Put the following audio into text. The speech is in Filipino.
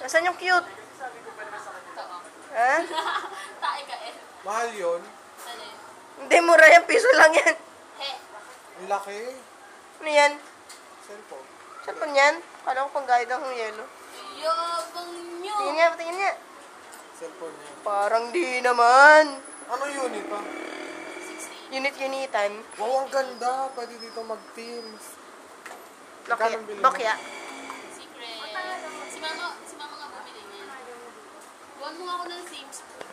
Nasaan yung cute? Ha? Tae ka eh. Mahal yun. Ano yun? Hindi, mura yan. Piso lang yan. He. Ang laki. Ano yan? Cellphone. Cellphone yan? Kala ko pang guide ng yelo. Yabang nyo. Tingin nga, tingin nga. Cellphone niya. Parang di naman. Ano unit pa? 60. Unit-unitan. Wow, ang ganda. Pwede dito mag-teams. Nokia. Magkano bilhin mo? Nokia. Secret. Si mama nga bumili niya. Buwan mo ako ng Sims.